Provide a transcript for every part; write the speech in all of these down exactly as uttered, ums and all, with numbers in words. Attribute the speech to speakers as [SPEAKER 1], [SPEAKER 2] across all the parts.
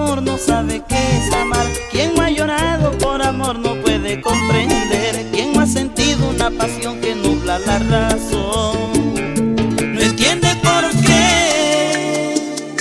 [SPEAKER 1] amor no sabe qué es amar. Quien no ha llorado por amor no puede comprender. Quien no ha sentido una pasión que nubla la razón no entiende por qué.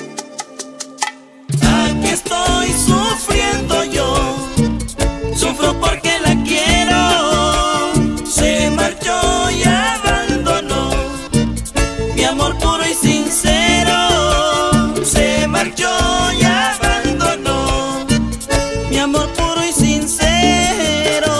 [SPEAKER 1] Aquí estoy sufriendo yo, sufro porque la quiero. Se marchó y abandonó mi amor puro y sincero. Se marchó y abandonó mi amor puro y sincero.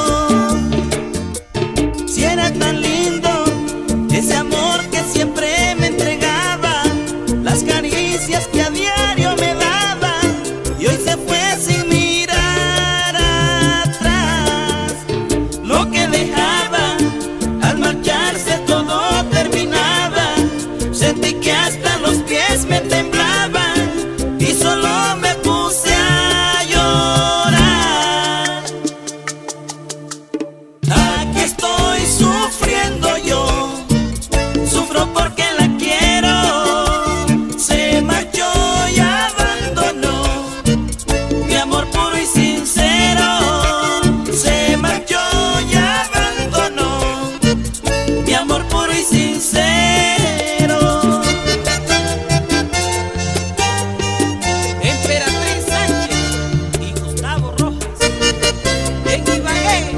[SPEAKER 1] Si era tan lindo ese amor que siempre me entregaba, las caricias que a diario me daba, y hoy se fue sin mirar atrás. Lo que dejaba al marcharse todo terminaba. Sentí que hasta los pies me temblaban y solo me puse a llorar. Aquí estoy sufriendo yo, sufro porque la quiero. Se marchó y abandonó mi amor puro y sincero. Se marchó y abandonó mi amor puro y sincero. Emperatriz Sánchez y Gustavo Rojas en Ibagué.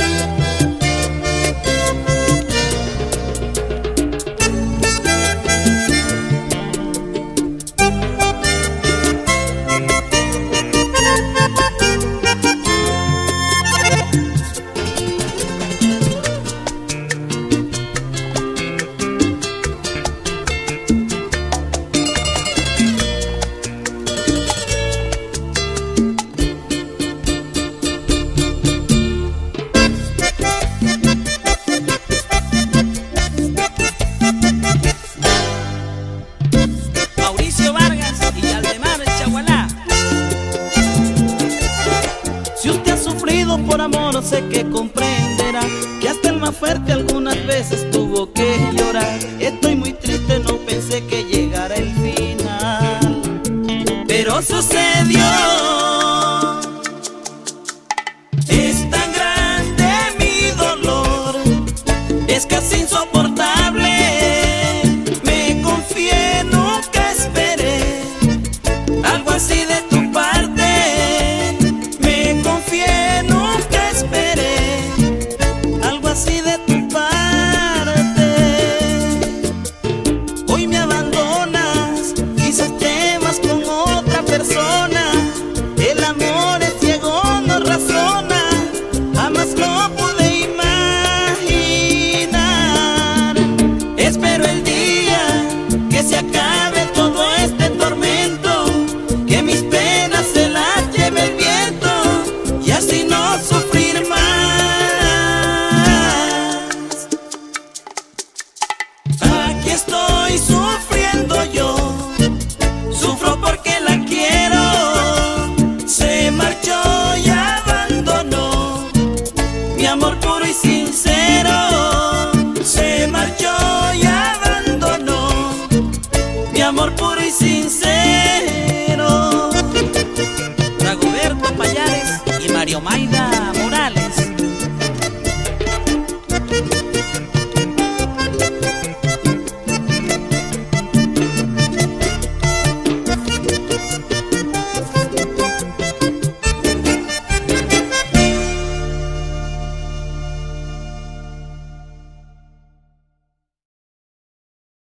[SPEAKER 1] Mauricio Vargas y Aldemar Chagualá. Si usted ha sufrido por amor, sé que comprenderá que hasta el más fuerte algunas veces tuvo que llorar. Estoy muy triste, no pensé que llegara el final, pero sucedió. Es tan grande mi dolor, es casi insoportable. Me confié, nunca esperé algo así de tu parte. Me confié, nunca esperé algo así de tu parte. Hoy me abandonas, quizás temas con otra persona. El amor es ciego, no razona, jamás lo pude imaginar. Espero el día que se acabe todo este tormento, que mis penas se las lleve el viento y así no sufrir más. Aquí estoy sufriendo yo, sufro porque la quiero. Se marchó y abandonó mi amor puro y sincero. Se marchó y abandonó mi amor puro y sincero.